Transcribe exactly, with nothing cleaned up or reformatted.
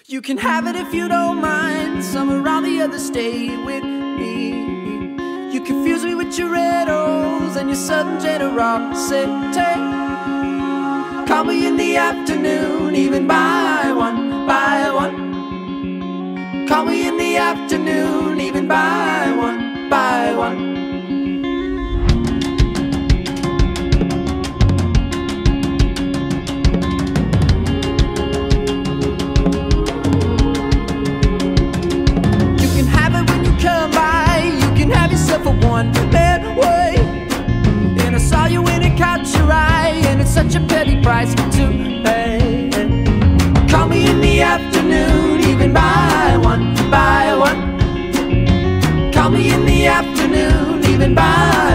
You can have it if you don't mind. Somewhere around the other, stay with me. You confuse me with your riddles and your sudden generosity. Call me in the afternoon, even by one, by one. Call me in the afternoon, even by one, by one. For one man way, and I saw you and it caught your eye, and it's such a petty price to pay. Call me in the afternoon, even by one, by one. Call me in the afternoon, even by